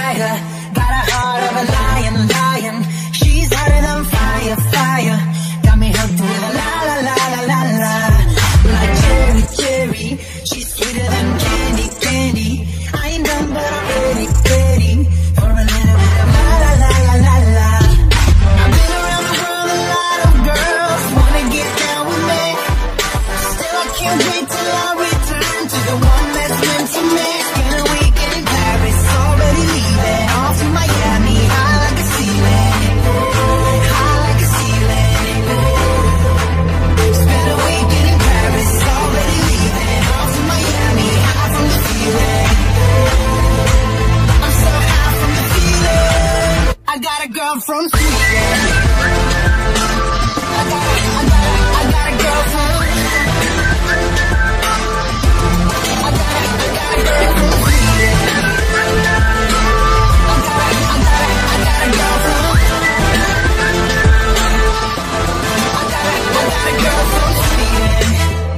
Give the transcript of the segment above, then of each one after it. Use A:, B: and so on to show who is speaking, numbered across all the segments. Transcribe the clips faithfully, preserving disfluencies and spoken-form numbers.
A: fire. Got a heart of a lion, lion. She's hotter than fire, fire. Got me hooked with a la la la la la la. Like cherry, cherry. She's sweeter than candy, candy. I ain't done but I'm ready, ready for a little bit of la la la la la la. I've been around the world, a lot of girls wanna get down with me. Still I can't wait till I return to the one that's meant to me. Spend a weekend in Paris, already leaving off to Miami. High like a ceiling, high like a ceiling. Spend a weekend in Paris, already leaving off to Miami. High from the feeling, I'm so high from the feeling. I got a girl from Sweden. I got a, I got a, I got a girl from I got a, I got a girl from Sweden. I got a, I got a, I got a girl from I got a, I got a girl from Sweden.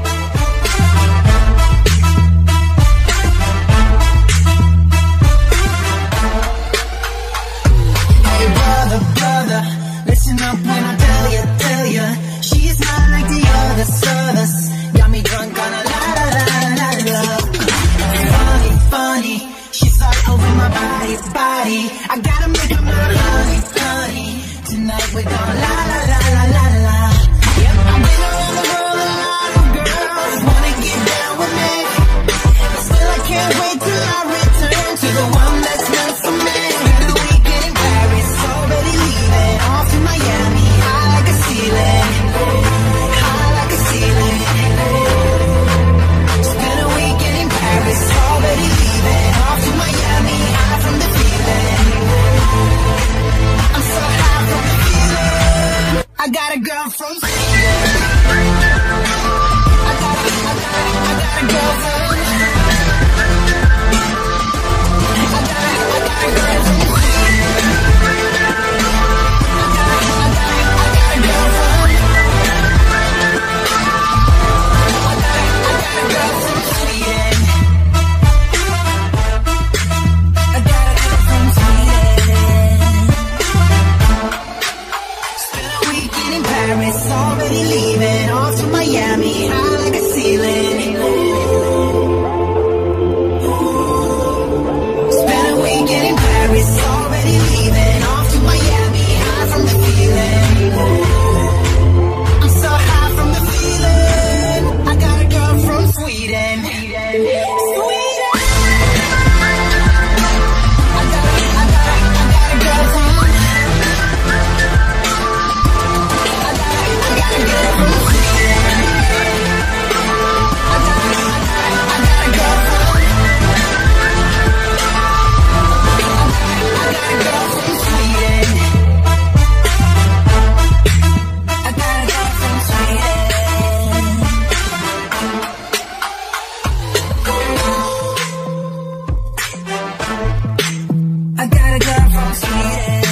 A: Hey brother, brother, listen up when I tell you, tell you, she's not like the others, others. Got me drunk on a la la la la la. Funny, funny, she's all over my body, body. I gotta make her my honey, honey. Tonight we're gonna la la la la la la. Yep, I've been around the world, a lot of girls wanna get down with me. But still I can't wait till I return to the one that's meant for me. Spend a weekend in Paris, already leaving off to Miami. High like a ceiling, high like a ceiling. Spend a weekend in Paris, already leaving off to Miami. High from the feeling, I'm so high from the feeling. I got a girl from Sweden. I got a, I got a, I got a girl from I got a, I got a girl from Sweden. I got a, I got a, I got a girl from I got a, I got a girl from Sweden. I got a girl from Sweden. Spend a weekend in Paris, already leaving off to Miami. High like a ceiling. Spend a weekend in Paris, already leaving off to Miami. High from the feeling, I'm so high from the feeling. I got a girl from Sweden, Sweden. I got a, I got a, I got a girl from I got a, I got a girl from Sweden. I got a, I got a, I got a girl from I got a girl from Sweden. I got a girl from Sweden. I got a girl from Sweden.